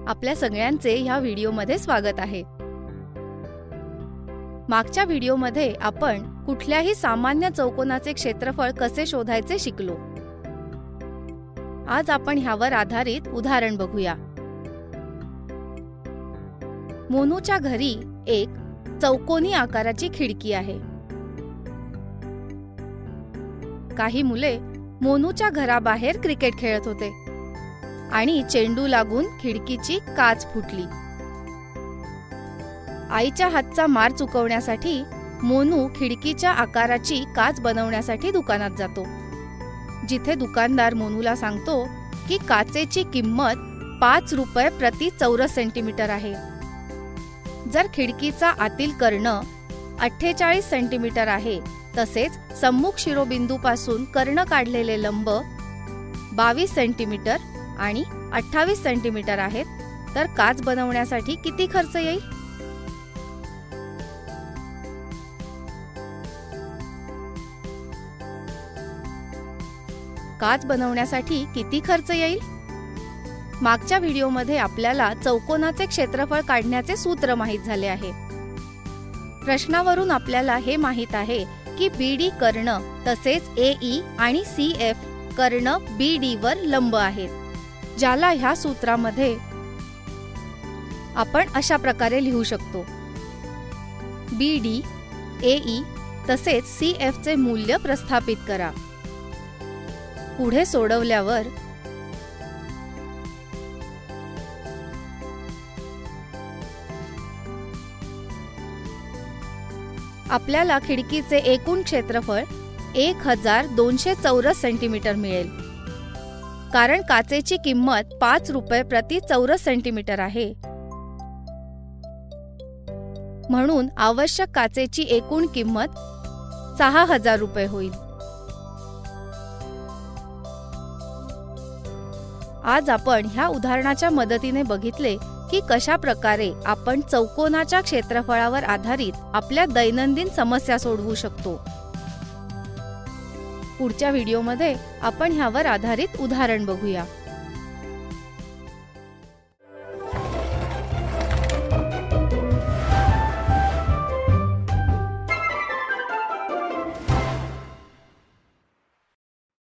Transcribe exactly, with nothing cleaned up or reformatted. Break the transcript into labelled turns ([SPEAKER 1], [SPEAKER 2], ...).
[SPEAKER 1] आपल्या सगळ्यांचे ह्या व्हिडिओमध्ये स्वागत आहे। मागच्या व्हिडिओमध्ये आपण कुठल्याही सामान्य चौकोनाचे क्षेत्रफळ कसे शोधायचे शिकलो। आज आपण ह्यावर आधारित उदाहरण बघूया। मोनूच्या घरी एक चौकोनी आकाराची खिडकी आहे। काही मुले मोनूच्या घराबाहेर क्रिकेट खेळत होते आणि चेंडू लागून खिडकीची काच फुटली। आईच्या हातचा मार चुकवण्यासाठी मोनू खिडकीच्या आकाराची काच बनवण्यासाठी दुकानात जातो, जिथे दुकानदार मोनूला सांगतो की काचेची किंमत पाच रुपये प्रति चौरस सेंटीमीटर आहे। जर खिडकीचा आतील कर्ण अठ्ठेचाळीस सेंटीमीटर आहे, तसेच सम्मुख शिरोबिंदूपासून कर्ण काढलेले लंब बावीस सेंटीमीटर आणि अठ्ठावीस सेंटीमीटर आहेत, तर काच बनवण्यासाठी किती खर्च येईल? काच बनवण्यासाठी किती खर्च येईल? मागच्या व्हिडिओमध्ये आपल्याला चौकोनाचे क्षेत्रफळ काढण्याचे सूत्र माहित झाले आहे। प्रश्नावरून आपल्याला हे माहित आहे की बीडी कर्ण तसेच एई आणि सीएफ कर्ण बीडी वर लंब आहेत, ज्याला ह्या सूत्रामध्ये आपण अशा प्रकारे लिहू शकतो। बीडी, एई तसेच सीएफ चे मूल्य प्रस्थापित करा। पुढे सोडवल्यावर आपल्याला खिडकीचे एकूण क्षेत्रफळ एक हजार दोनशे चौरस सेंटीमीटर मिळेल। कारण काचेची किंमत पाच रुपये प्रति चौरस सेंटीमीटर आहे, म्हणून आवश्यक काचेची एकूण किंमत सहा हजार रुपये होईल। आज आपण ह्या उदाहरणाच्या मदतीने बघितले की कशा प्रकारे आपण चौकोनाच्या क्षेत्रफळावर आधारित आपल्या दैनंदिन समस्या सोडवू शकतो। पुढच्या व्हिडिओमध्ये आपण ह्यावर आधारित उदाहरण बघूया।